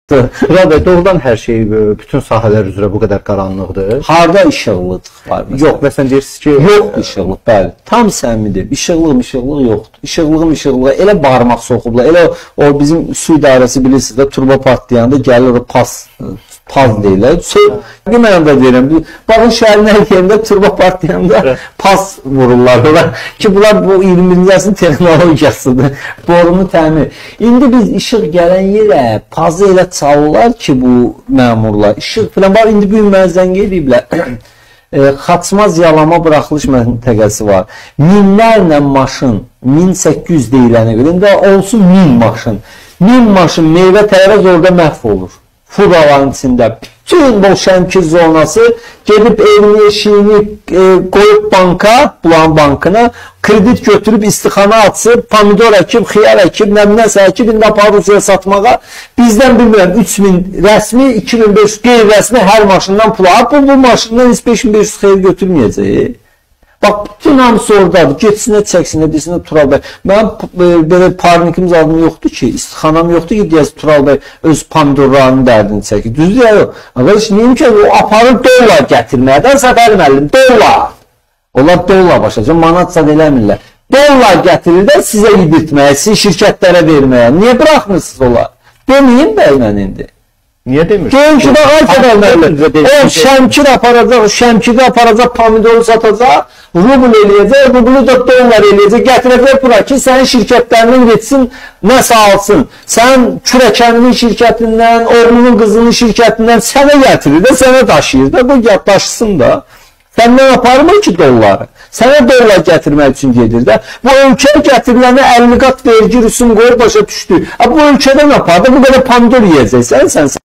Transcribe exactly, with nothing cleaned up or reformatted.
Tural bəy, doğrudan hər şey bütün sahələr üzrə bu qədər qaranlıqdır. Harda işıqlıq var məsələn? Yox, məsələn deyirsiniz ki, yoxdur işıqlıq, bəli. Tam səmimidir. İşıqlıq, işıqlıq yoxdur. İşıqlığım, işıqlığa elə barmaq soxublar. Elə o bizim su idarəsi bilirsiniz də, turbo partlayanda gəlir o pas paz deyirlər. Mən də deyirəm, baxın şəhərin hər yerində turbo partlayanda pas vururlar. Ki, bunlar bu iyirminci əsrin texnologiyasıdır. Borunu təmin. İndi biz işıq gələn yerə pazı elə çalırlar ki, bu məmurlar. İşıq filan var, indi bu gün mənə zəng ediblər. Xaçmaz yalama buraxılış məntəqəsi var. Minlərlə maşın, min səkkiz yüz deyilənə görə, indi olsun min maşın. Min maşın meyvə tərəz orada məhv olur. Fudaların içində. Bütün bu Şəmkir zonası gedib evini, eşiyini e, qoyub banka, bulan bankına, kredit götürüb istixana açıb, pomidor əkib, xiyar əkib, nəminəsə əkib, indi Rusiyaya satmağa bizdən bilmirəm, üç min rəsmi, iki min beş yüz qeyri-rəsmi hər maşından pul alıb, bu, bu maşından beş min beş yüz xeyir götürməyəcək. Bax, bütün hamısı oradadır. Getsinə, çəksinə, desinə Tural bəy. Mənim e, belə parnikim zadım yoxdur ki, istixanam yoxdur ki, deyəsə Tural bəy öz pomidorlarının dərdini çəkir. Düzdür ya yox. Arkadaş, neyim ki, o aparır dollar gətirməkdən, Səfər müəllim, dollar. Onlar dollar başlayacaq, manat zad eləmirlər. Dollar gətirir də sizə yedirtməyə, sizin şirkətlərə verməyə. Niyə buraxmırsınız onlar? Deməyin bəy mən indi. Niyə demir? Görün ki, bax, ay qədərlərlə. O Şəmkir aparacaq, Şəmkirdə aparacaq, pomidoru satacaq, rubl eləyəcək, rublu da dollar eləyəcək, gətirəcək bura ki, sənin şirkətlərindən geçsin, nəsə alsın. Sən kürəkəninin şirkətindən, oğlunun qızının şirkətindən sənə gətirir də, sənə daşıyır da, bu daşısın da. Səndən aparmır ki dolları. Sənə dollar gətirmək üçün gedir də. Bu ölkə gətiriləni əlli qat vergi rüsum qoyur başa düşdü. Bu ölkədən apardı, bu qədər pomidor yiyəcəksən sən.